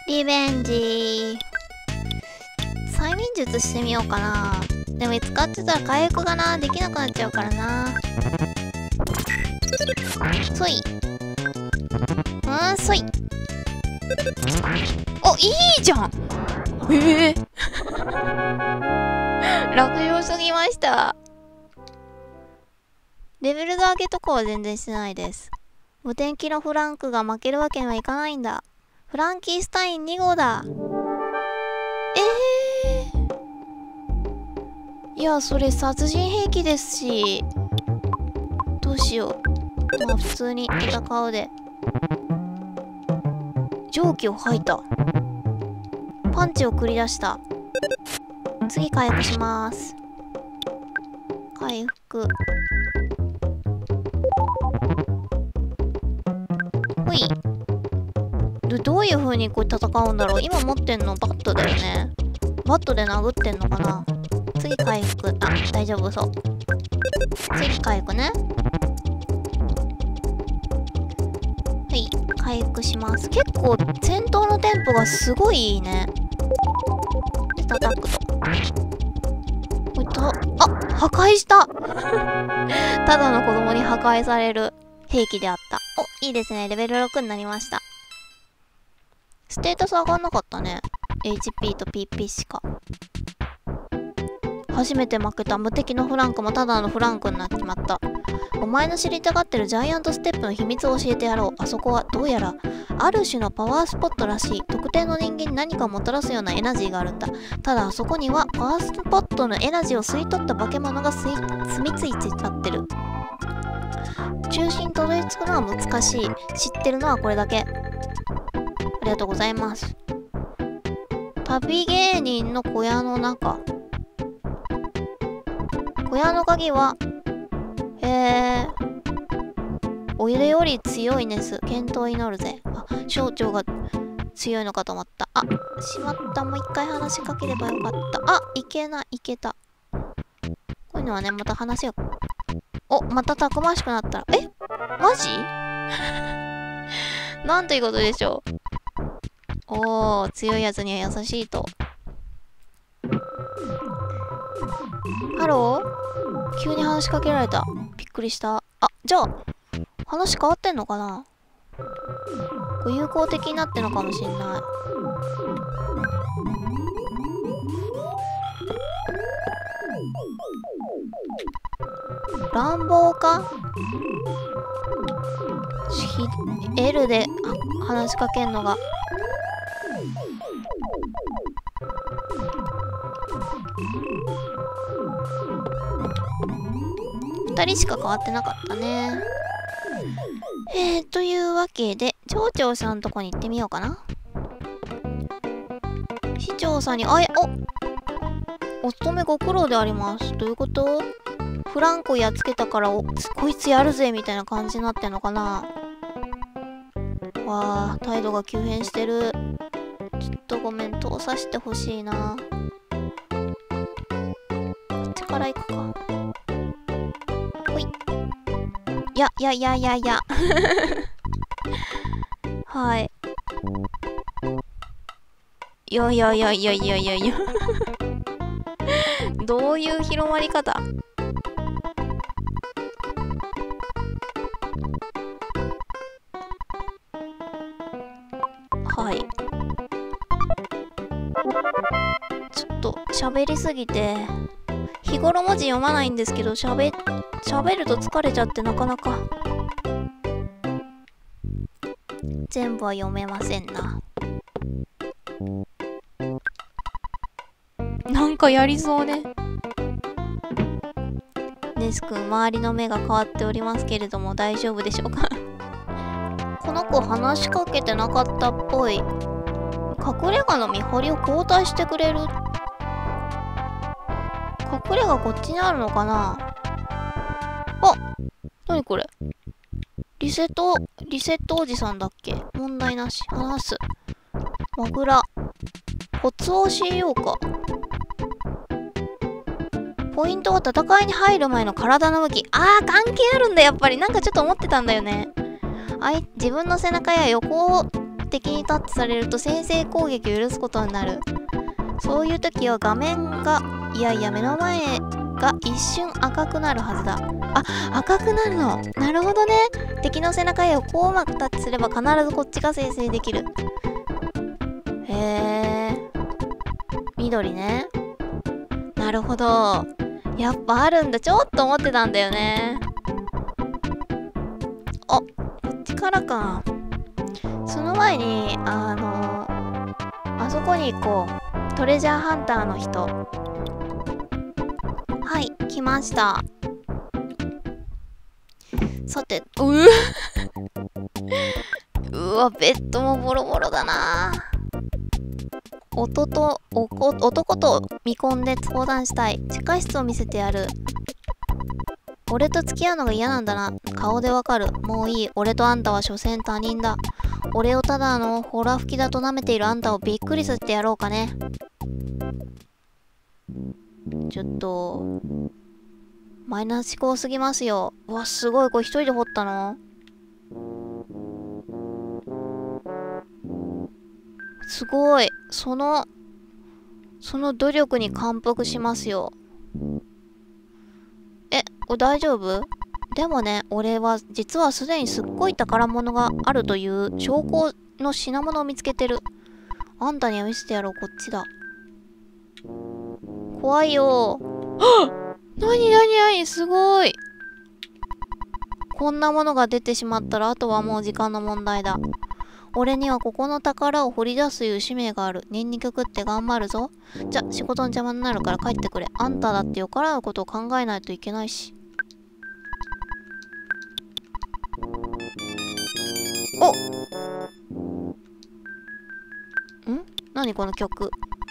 リベンジ。催眠術してみようかな。でも使ってたら回復ができなくなっちゃうからな。そい。そい。お、いいじゃん。楽勝すぎました。レベルの上げとかは全然してないです。無敵キのフランクが負けるわけにはいかないんだ。フランキースタイン2号だ。いや、それ殺人兵器ですし。どうしよう。まあ普通に戦うで。蒸気を吐いた。パンチを繰り出した。次回復します。回復。ほい。どういう風にこれ戦うんだろう。今持ってんのバットだよね。バットで殴ってんのかな。次回復。あ、大丈夫そう。次回復ね。はい、回復します。結構戦闘のテンポがすごいいいね。で、叩くと。これ破壊したただの子供に破壊される兵器であった。お、いいですね。レベル6になりました。ステータス上がんなかったね。HP と PP しか。初めて負けた。無敵のフランクもただのフランクになっちまった。お前の知りたがってるジャイアントステップの秘密を教えてやろう。あそこはどうやらある種のパワースポットらしい。特定の人間に何かをもたらすようなエナジーがあるんだ。ただあそこにはパワースポットのエナジーを吸い取った化け物が住み着いてちゃってる。中心にたどり着くのは難しい。知ってるのはこれだけ。ありがとうございます。旅芸人の小屋の中。小屋の鍵は、お湯より強いネス。健闘を祈るぜ。あ、省庁が強いのかと思った。あ、しまった。もう一回話しかければよかった。あ、いけない、いけた。こういうのはね、また話が。お、またたくましくなったら。マジなんていうことでしょう。おー、強いやつには優しいと。ハロー？急に話しかけられた。びっくりした。あ、じゃあ、話変わってんのかな？こう友好的になってんのかもしんない。乱暴か？L で話しかけんのが。2人しか変わってなかったね。というわけで、町長さんとこに行ってみようかな。市長さんに、お勤めご苦労であります。どういうこと？フランコやっつけたから、こいつやるぜみたいな感じになってんのかな。わあ、態度が急変してる。ちょっとごめん、通させてほしいな。こっちから行くか。ほい。いや。はい。いや。どういう広まり方？はい。ちょっと喋りすぎて、日頃文字読まないんですけど、喋ると疲れちゃってなかなか全部は読めませんな。なんかやりそうね。デス君、周りの目が変わっておりますけれども大丈夫でしょうか？この子話しかけてなかったっぽい。隠れ家の見張りを交代してくれる。隠れ家こっちにあるのかな。あ、なにこれ。リセットおじさんだっけ。問題なし。話す。モグラ。コツを教えようか。ポイントは戦いに入る前の体の向き。関係あるんだ、やっぱり。なんかちょっと思ってたんだよね。自分の背中や横を敵にタッチされると先制攻撃を許すことになる。そういう時は画面が、いやいや目の前が一瞬赤くなるはずだ。あ、赤くなるの。なるほどね。敵の背中へをこううまくタッチすれば必ずこっちが生成できる。へえ。緑ね。なるほど。やっぱあるんだ。ちょっと思ってたんだよね。あ、こっちからか。その前に、あそこに行こう。トレジャーハンターの人。はい、来ました。さて、うわ、ベッドもボロボロだな。男と見込んで相談したい。地下室を見せてやる。俺と付き合うのが嫌なんだな。顔でわかる。もういい。俺とあんたは所詮他人だ。俺をただのホラ吹きだと舐めているあんたをびっくりさせてやろうかね。ちょっとマイナス思考すぎますよ。うわ、すごい。これ一人で掘ったの？すごい。その努力に感服しますよ。これ大丈夫？でもね、俺は実はすでにすっごい宝物があるという証拠の品物を見つけてる。あんたには見せてやろう。こっちだ。怖いよ。はっ！なにすごい。こんなものが出てしまったらあとはもう時間の問題だ。俺にはここの宝を掘り出すという使命がある。ニンニク食って頑張るぞ。じゃ、仕事の邪魔になるから帰ってくれ。あんただってよからぬことを考えないといけないし。何この曲。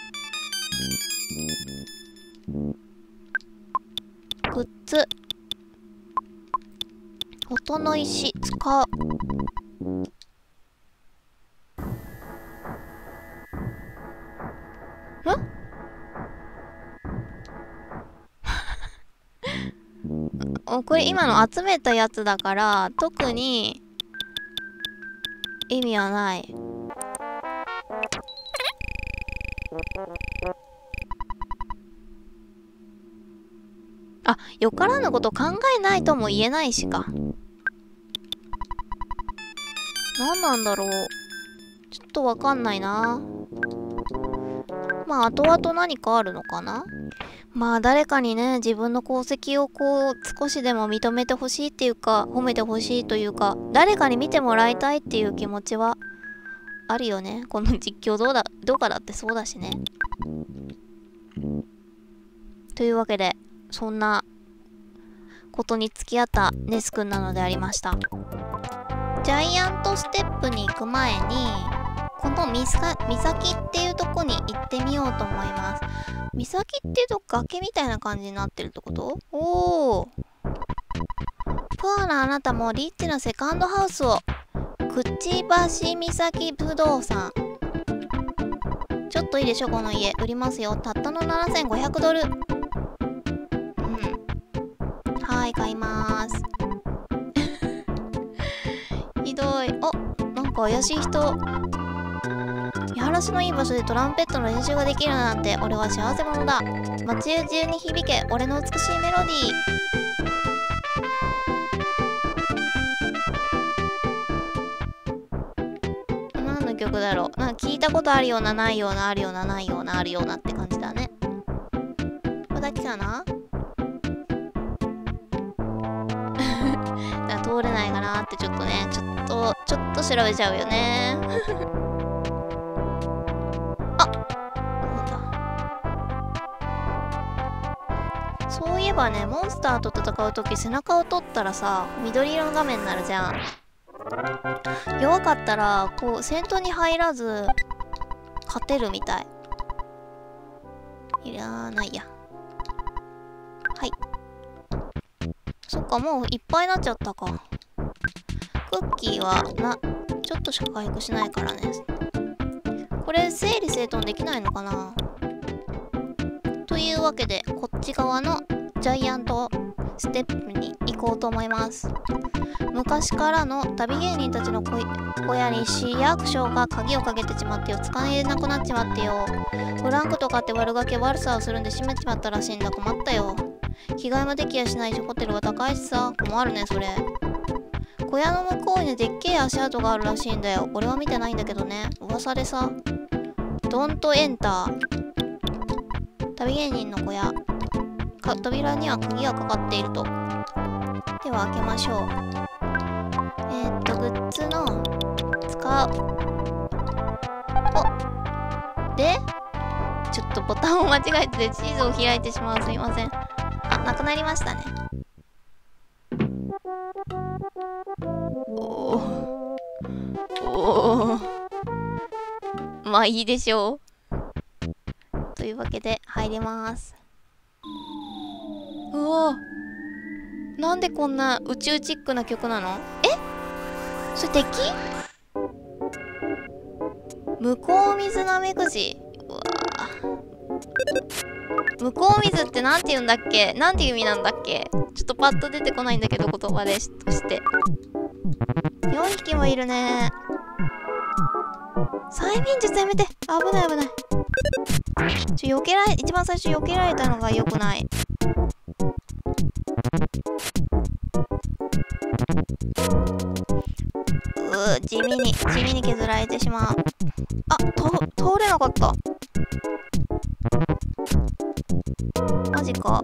グッズ。音の石使う。これ今の集めたやつだから特に意味はない。あ、よからぬこと考えないとも言えないしか。何なんだろう。ちょっとわかんないな。まあ後々何かあるのかな。まあ誰かにね、自分の功績をこう少しでも認めてほしいっていうか、褒めてほしいというか、誰かに見てもらいたいっていう気持ちはあるよね。この実況どうかだってそうだしね。というわけで、そんなことに付き合ったネス君なのでありました。ジャイアントステップに行く前に、この岬っていうとこに行ってみようと思います。岬っていうと崖みたいな感じになってるってこと？おー。プアなあなたもリッチなセカンドハウスを。くちばし岬不動産。ちょっといいでしょこの家。売りますよ。たったの7500ドル。はい、買いまーす。ひどい。なんか怪しい人。見晴らしのいい場所でトランペットの練習ができるなんて、俺は幸せ者だ。街中に響け、俺の美しいメロディー。何の曲だろう。なんか聞いたことあるような、ないような、あるような、ないような、あるようなって感じだね。これだけかな？通れないかなってちょっとね、ちょっと調べちゃうよね。なんだ。そういえばね、モンスターと戦うとき背中を取ったらさ、緑色の画面になるじゃん。弱かったら、こう、戦闘に入らず、勝てるみたい。いらないや。はい。そっか、もういっぱいになっちゃったか。クッキーはちょっとしか回復しないからね。これ整理整頓できないのかな。というわけでこっち側のジャイアントステップに行こうと思います。昔からの旅芸人たちの小屋に市役所が鍵をかけてしまってよ。使えなくなっちまってよ。フランクとかって悪ガキ悪さをするんで閉めちまったらしいんだ。困ったよ。着替えもできやしないし、ホテルは高いしさ。困るね、それ。小屋の向こうにでっけえ足跡があるらしいんだよ。俺は見てないんだけどね。噂でさ。ドントエンター。旅芸人の小屋。扉には鍵がかかっていると。では開けましょう。グッズの使う。おでちょっとボタンを間違えて地図を開いてしまう。すいません。あ、なくなりましたね。まあいいでしょう。というわけで入ります。うおー、なんでこんな宇宙チックな曲なの？それ敵？向こう水なめくじ。うわー、向こう水ってなんて言うんだっけ？なんていう意味なんだっけ？ちょっとパッと出てこないんだけど、言葉でとして。4匹もいるね。催眠術やめて。危ない危ない。一番最初避けられたのが良くない。地味に削られてしまう。あ、通れなかった。マジか。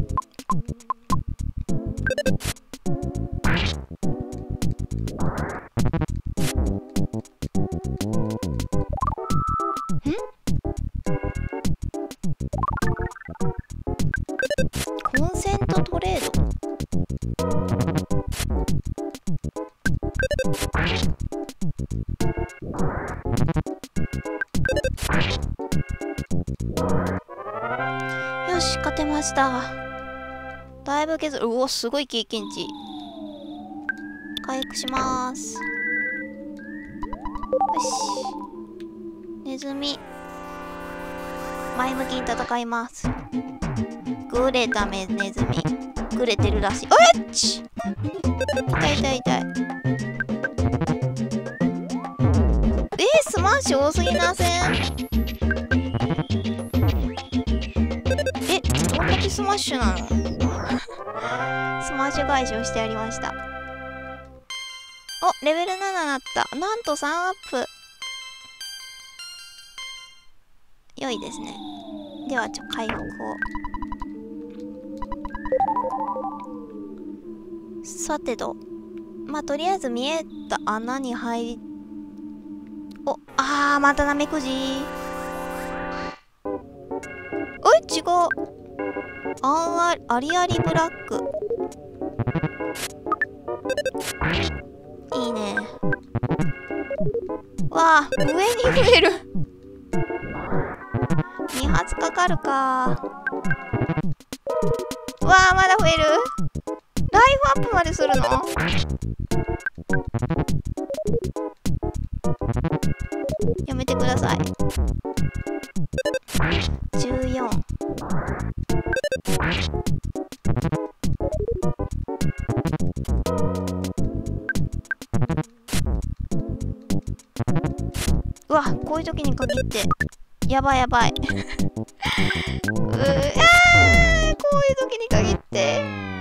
コンセントトレード。よし、勝てました。だいぶ削る。うお、すごい経験値。回復します。よし。ネズミ。前向きに戦います。グレたネズミ。グレてるらしい。おっち！痛い痛い痛い。スマッシュ多すぎません？どんだけスマッシュなの？スマッシュ返しをしてやりました。お、レベル7になった。なんと3アップ。良いですね。では、回復を。さてと。まあ、とりあえず見えた穴に入り、またナメクジ。違う。アリアリブラック。いいね。わあ、上に増える。2発かかるか。わあ、まだ増える。ライフアップまでするの？やめてください。14。うわ、こういう時に限ってやばいやばい。こういう時に限って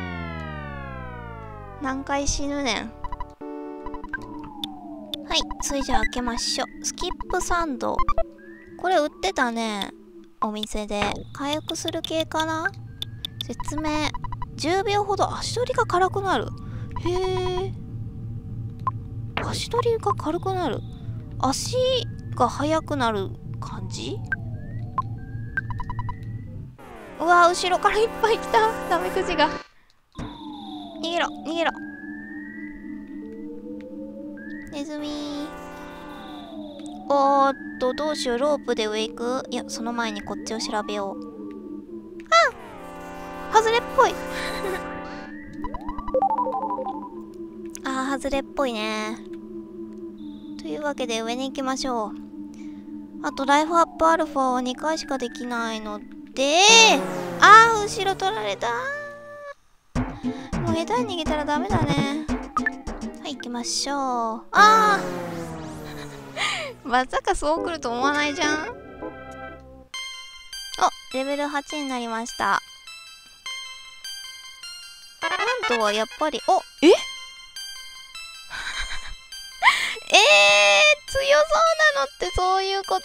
何回死ぬねん。はい、それじゃあ開けましょう。スキップサンド。これ売ってたね。お店で。回復する系かな？説明。10秒ほど足取りが軽くなる。へえ。足取りが軽くなる。足が速くなる感じ？うわ、後ろからいっぱい来た。ナメクジが。逃げろ、逃げろ。ネズミー。どうしよう。ロープで上行く？いや、その前にこっちを調べよう。外れっぽい。外れっぽいね。というわけで上に行きましょう。あと、ライフアップアルファは2回しかできないので、後ろ取られた。 もう下手に逃げたらダメだね。はい、行きましょう。ああまさかそう来ると思わないじゃん。レベル8になりました。なんとはやっぱり、強そうなのってそういうこと。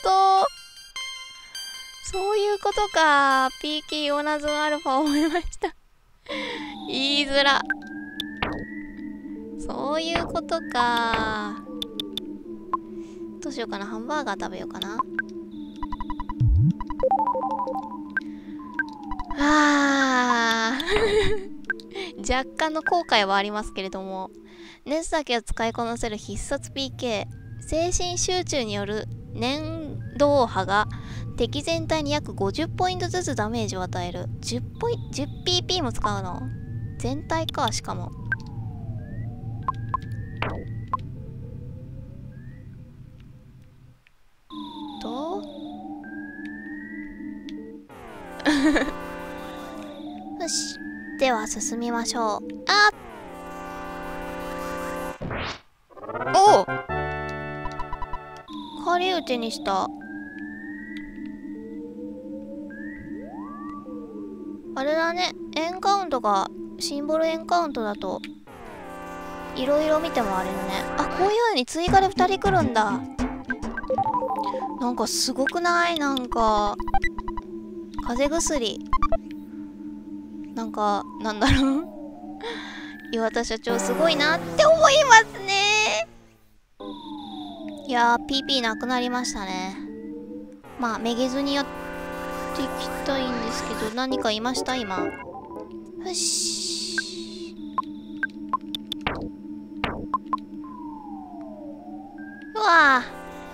そういうことか。PK ヨナズンアルファを思いました。言いづら。そういうことか。どうしようかな。ハンバーガー食べようかな。若干の後悔はありますけれども、熱だけを使いこなせる必殺 PK。精神集中による粘動波が敵全体に約50ポイントずつダメージを与える。10pp も使うの？全体か、しかも。よし。では進みましょう。おお！仮打ちにした。あれだね。エンカウントが、シンボルエンカウントだと、いろいろ見てもあれだね。こういう風に追加で2人来るんだ。なんかすごくない？なんか、風邪薬。なんか、なんだろう岩田社長すごいなって思いますね。いやー、PP なくなりましたね。まあ、めげずにやっていきたいんですけど、何かいました今。よし。うわ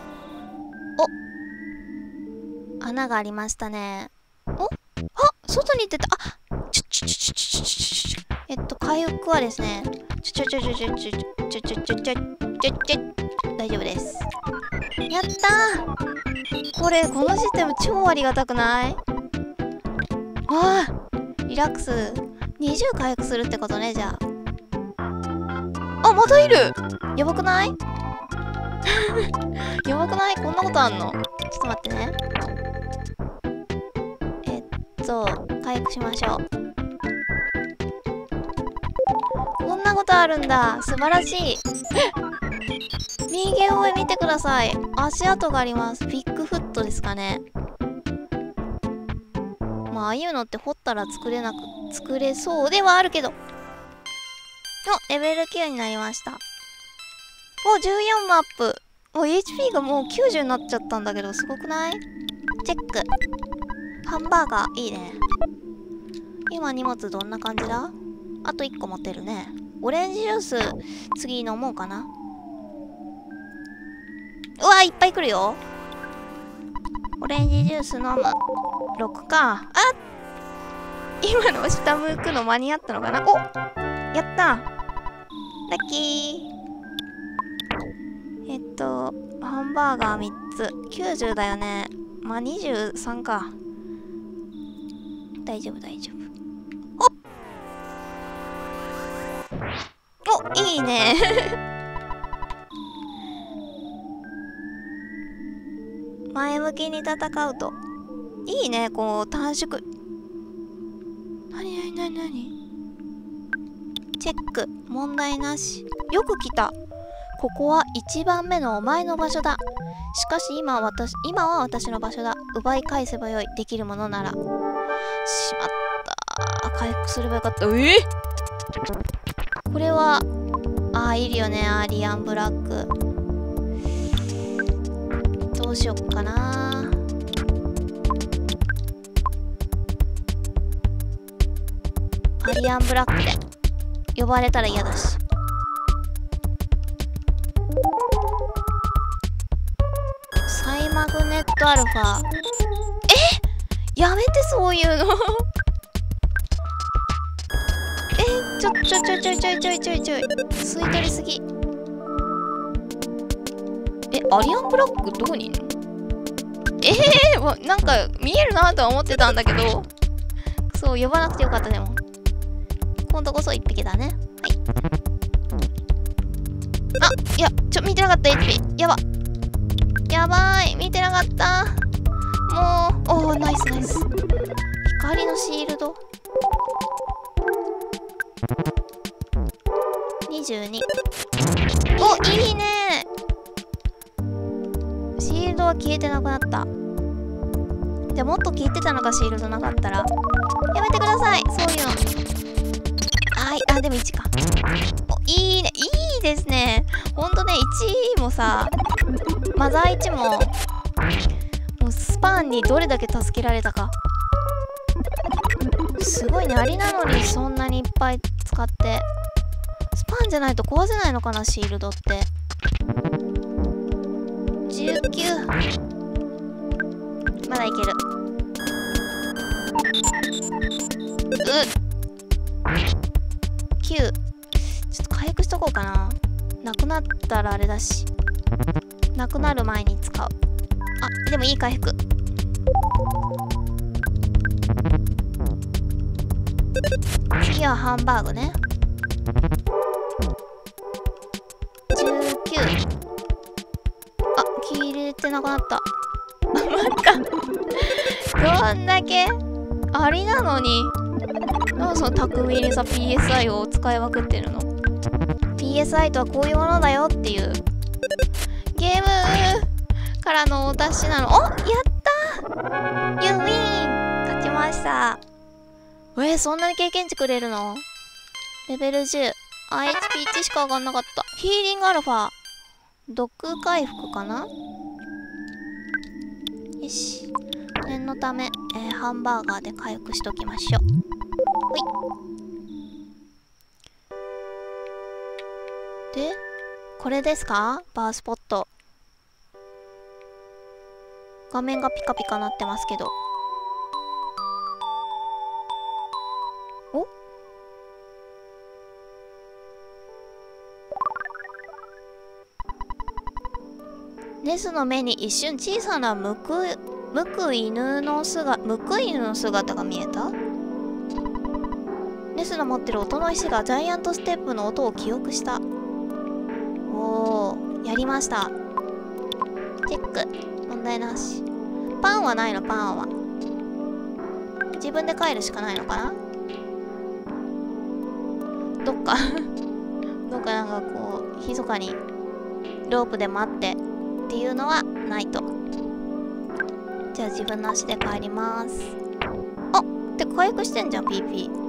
ー。穴がありましたね。外に出た。回復はですね、大丈夫です。やったー。このシステム超ありがたくない？リラックス。20回復するってことね、じゃあ。またいる！やばくない？やばくない？こんなことあんの？ちょっと待ってね。回復しましょう。こんなことあるんだ。素晴らしい。右上見てください。足跡があります。ビッグフットですかね。まあ、ああいうのって掘ったら作れそうではあるけど。レベル9になりました。14マップ。HP がもう90になっちゃったんだけど、すごくない？チェック。ハンバーガー、いいね。今荷物どんな感じだ？あと1個持ってるね。オレンジジュース、次飲もうかな。いっぱい来るよ。オレンジジュース飲む。6か。今の下向くの間に合ったのかな？やった！ラッキー。ハンバーガー3つ。90だよね。まあ、23か。大丈夫、大丈夫。いいね。前向きに戦うと。いいね、短縮。なにチェック。問題なし。よく来た。ここは1番目のお前の場所だ。しかし今は私の場所だ。奪い返せばよい。できるものなら。しまった。回復すればよかった。これは、いるよね。アーリアンブラック。どうしよっかな。アリアンブラックで呼ばれたら嫌だし。サイマグネットアルファ。やめてそういうの。ちょい。吸い取りすぎ。アリアンブラックどこにいるの？なんか見えるなとは思ってたんだけど。そう、呼ばなくてよかったでも。 今度こそ1匹だね。はい。あ、いや、見てなかった、HP。やば。やばい。見てなかった。もう、おー、ナイスナイス。光のシールド。22。お、いいね。シールドは消えてなくなった。じゃあもっと消えてたのか、シールドなかったら。やめてください、そういうの。はい、あ、でも1か。お、いいね、いいですね。ほんとね、1もさ、マザー1も、もうスパンにどれだけ助けられたか。すごいね、アリなのにそんなにいっぱい使って。スパンじゃないと壊せないのかな、シールドって。19。まだいける。9。ちょっと回復しとこうかな。なくなったらあれだし。なくなる前に使う。あ、でもいい回復。次はハンバーグね。19。あ、切れてなくなった。待った。どんだけアリなのに、なんかその巧みにさ PSI を使いまくってるの。 PSI とはこういうものだよっていうゲームからのお達しなの。お、やったー、ユーウィン勝ちました。そんなに経験値くれるの？レベル10。HP1 しか上がんなかった。ヒーリングアルファ。毒回復かな？よし。念のため、ハンバーガーで回復しときましょう。ほい。で、これですか？バースポット。画面がピカピカなってますけど。お？ネスの目に一瞬小さなむく犬の姿が見えた？ネスの持ってる音の石がジャイアントステップの音を記憶した。おー、やりました。チェック。問題なし。パンはないの？パンは自分で帰るしかないのかな？どっかなんかこう密かにロープで待ってっていうのはないと。じゃあ自分の足で帰ります。あ、って回復してんじゃん、PP。